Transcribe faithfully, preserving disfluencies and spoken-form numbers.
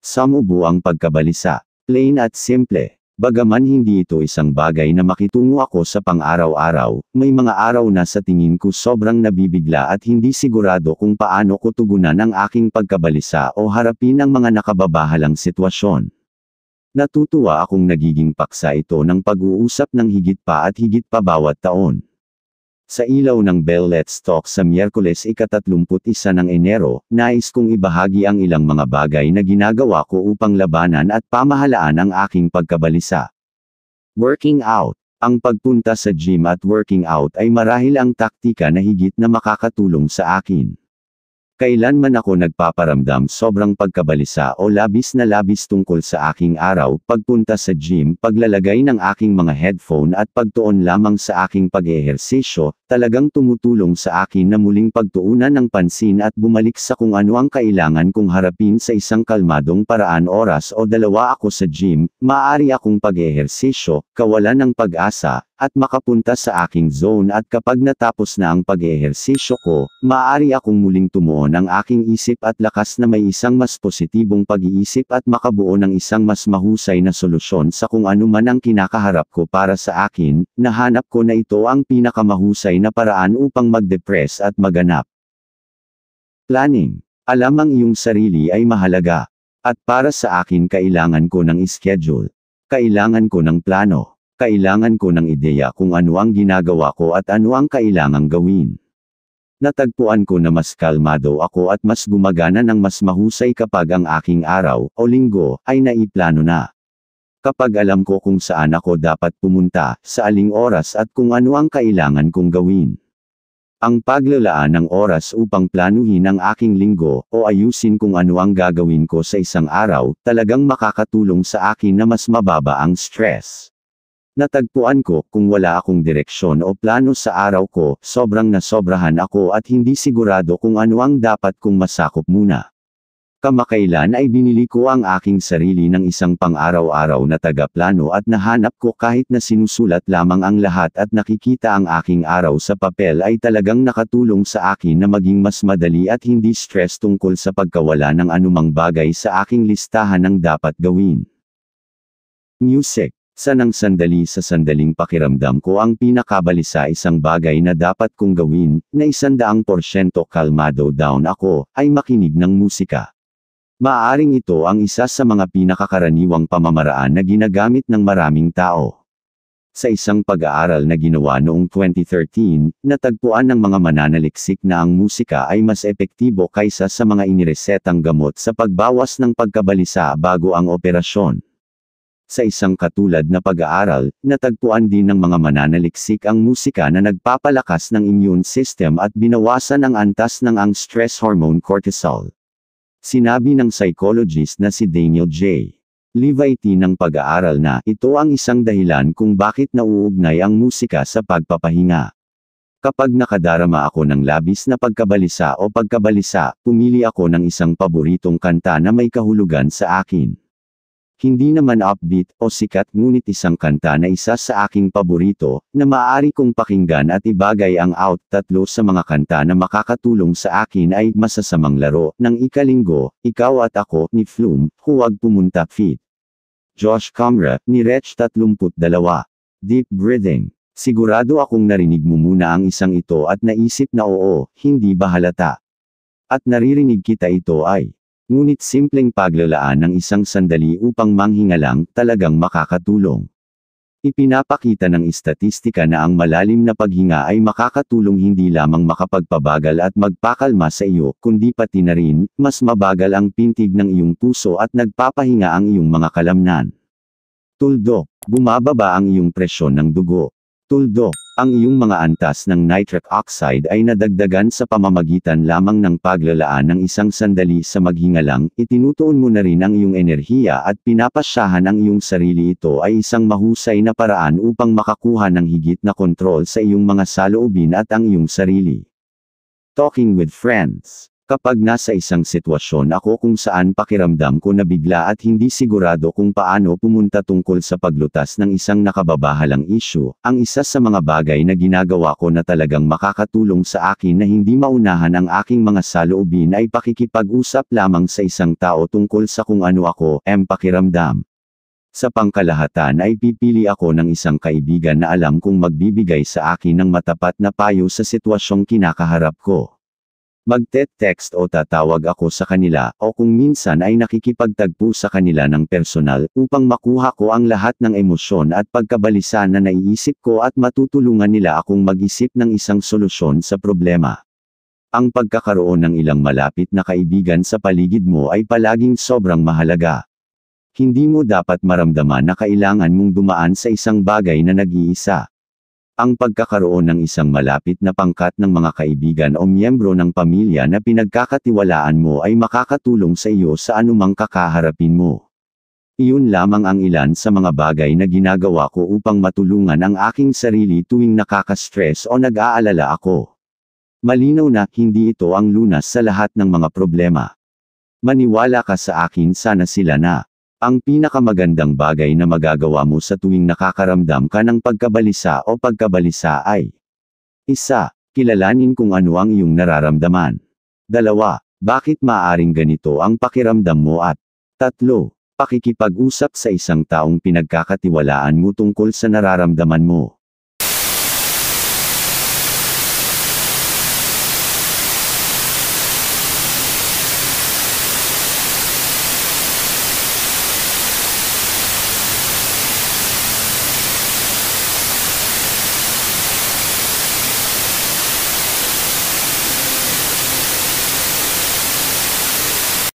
Sumubo ang pagkabalisa. Plain at simple. Bagaman hindi ito isang bagay na makitungo ako sa pang-araw-araw, may mga araw na sa tingin ko sobrang nabibigla at hindi sigurado kung paano ko tugunan ang aking pagkabalisa o harapin ang mga nakababahalang sitwasyon. Natutuwa akong nagiging paksa ito ng pag-uusap ng higit pa at higit pa bawat taon. Sa ilaw ng Bell Let's Talk sa Miyerkules ikatatlumput isa ng Enero, nais kong ibahagi ang ilang mga bagay na ginagawa ko upang labanan at pamahalaan ang aking pagkabalisa. Working out. Ang pagpunta sa gym at working out ay marahil ang taktika na higit na makakatulong sa akin. Kailanman ako nagpaparamdam sobrang pagkabalisa o labis na labis tungkol sa aking araw, pagpunta sa gym, paglalagay ng aking mga headphone at pagtuon lamang sa aking pag-ehersisyo, talagang tumutulong sa akin na muling pagtuunan ng pansin at bumalik sa kung ano ang kailangan kong harapin sa isang kalmadong paraan. Oras o dalawa ako sa gym, maaari akong pag-ehersisyo, kawalan ng pag-asa, at makapunta sa aking zone at kapag natapos na ang pag-ehersisyo ko, maaari akong muling tumuon ang aking isip at lakas na may isang mas positibong pag-iisip at makabuo ng isang mas mahusay na solusyon sa kung ano man ang kinakaharap ko. Para sa akin, nahanap ko na ito ang pinakamahusay na paraan upang mag-depress at maganap. Planning. Alam ang iyong sarili ay mahalaga. At para sa akin kailangan ko ng schedule. Kailangan ko ng plano. Kailangan ko ng ideya kung ano ang ginagawa ko at ano ang kailangang gawin. Natagpuan ko na mas kalmado ako at mas gumagana ng mas mahusay kapag ang aking araw o linggo ay naiplano na. Kapag alam ko kung saan ako dapat pumunta, sa aling oras at kung ano ang kailangan kong gawin. Ang paglalaan ng oras upang planuhin ang aking linggo o ayusin kung ano ang gagawin ko sa isang araw, talagang makakatulong sa akin na mas mababa ang stress. Natagpuan ko, kung wala akong direksyon o plano sa araw ko, sobrang nasobrahan ako at hindi sigurado kung ano ang dapat kong masakop muna. Kamakailan ay binili ko ang aking sarili ng isang pang-araw-araw na taga-plano at nahanap ko kahit na sinusulat lamang ang lahat at nakikita ang aking araw sa papel ay talagang nakatulong sa akin na maging mas madali at hindi stress tungkol sa pagkawala ng anumang bagay sa aking listahan ng dapat gawin. Music. Sanang sandali sa sandaling pakiramdam ko ang pinakabalisa isang bagay na dapat kong gawin, na isandaang porsyento kalmado down ako, ay makinig ng musika. Maaaring ito ang isa sa mga pinakakaraniwang pamamaraan na ginagamit ng maraming tao. Sa isang pag-aaral na ginawa noong twenty thirteen, natagpuan ng mga mananaliksik na ang musika ay mas epektibo kaysa sa mga iniresetang gamot sa pagbawas ng pagkabalisa bago ang operasyon. Sa isang katulad na pag-aaral, natagpuan din ng mga mananaliksik ang musika na nagpapalakas ng immune system at binawasan ang antas ng ang stress hormone cortisol. Sinabi ng psychologist na si Daniel J. Levite ng pag-aaral na ito ang isang dahilan kung bakit nauugnay ang musika sa pagpapahinga. Kapag nakadarama ako ng labis na pagkabalisa o pagkabalisa, pumili ako ng isang paboritong kanta na may kahulugan sa akin. Hindi naman upbeat o sikat, ngunit isang kanta na isa sa aking paborito, na maaari kong pakinggan at ibagay ang out. Tatlo sa mga kanta na makakatulong sa akin ay Masasamang Laro, ng Ikalinggo, Ikaw at Ako, ni Flume, Huwag Pumunta feat. Josh Camra, ni Rech tatlumput dalawa. Deep Breathing. Sigurado akong narinig mo muna ang isang ito at naisip na oo, hindi ba halata? At naririnig kita ito ay. Ngunit simpleng paglalaan ng isang sandali upang manghinga lang, talagang makakatulong. Ipinapakita ng istatistika na ang malalim na paghinga ay makakatulong hindi lamang makapagpabagal at magpakalma sa iyo, kundi pati na rin, mas mabagal ang pintig ng iyong puso at nagpapahinga ang iyong mga kalamnan. Tuldok. Bumababa ang iyong presyon ng dugo. Tuldok. Ang iyong mga antas ng nitric oxide ay nadagdagan sa pamamagitan lamang ng paglalaan ng isang sandali sa maghinga lang. Itinutuon mo na rin ang iyong enerhiya at pinapasyahan ang iyong sarili. Ito ay isang mahusay na paraan upang makakuha ng higit na kontrol sa iyong mga saloobin at ang iyong sarili. Talking with friends. Kapag nasa isang sitwasyon ako kung saan pakiramdam ko na bigla at hindi sigurado kung paano pumunta tungkol sa paglutas ng isang nakababahalang issue, ang isa sa mga bagay na ginagawa ko na talagang makakatulong sa akin na hindi maunahan ang aking mga saloobin ay pakikipag-usap lamang sa isang tao tungkol sa kung ano ako, em pakiramdam. Sa pangkalahatan ay pipili ako ng isang kaibigan na alam kong magbibigay sa akin ng matapat na payo sa sitwasyong kinakaharap ko. Magte-text o tatawag ako sa kanila, o kung minsan ay nakikipagtagpo sa kanila ng personal, upang makuha ko ang lahat ng emosyon at pagkabalisa na naiisip ko at matutulungan nila akong mag-isip ng isang solusyon sa problema. Ang pagkakaroon ng ilang malapit na kaibigan sa paligid mo ay palaging sobrang mahalaga. Hindi mo dapat maramdaman na kailangan mong dumaan sa isang bagay na nag-iisa. Ang pagkakaroon ng isang malapit na pangkat ng mga kaibigan o miyembro ng pamilya na pinagkakatiwalaan mo ay makakatulong sa iyo sa anumang kakaharapin mo. Iyon lamang ang ilan sa mga bagay na ginagawa ko upang matulungan ang aking sarili tuwing nakaka-stress o nag-aalala ako. Malinaw na, hindi ito ang lunas sa lahat ng mga problema. Maniwala ka sa akin, sana sila na. Ang pinakamagandang bagay na magagawa mo sa tuwing nakakaramdam ka ng pagkabalisa o pagkabalisa ay isa. Kilalanin kung ano ang iyong nararamdaman. Dalawa. Bakit maaaring ganito ang pakiramdam mo at tatlo. Pakikipag-usap sa isang taong pinagkakatiwalaan mo tungkol sa nararamdaman mo.